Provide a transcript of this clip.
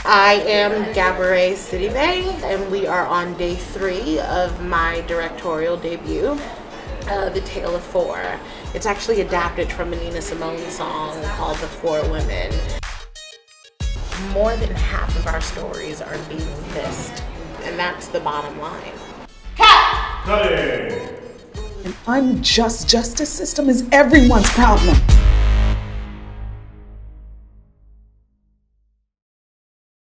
I am Gabourey Sidibe, and we are on day 3 of my directorial debut, The Tale of Four. It's actually adapted from a Nina Simone song called The Four Women. More than half of our stories are being missed, and that's the bottom line. Cut! An unjust justice system is everyone's problem.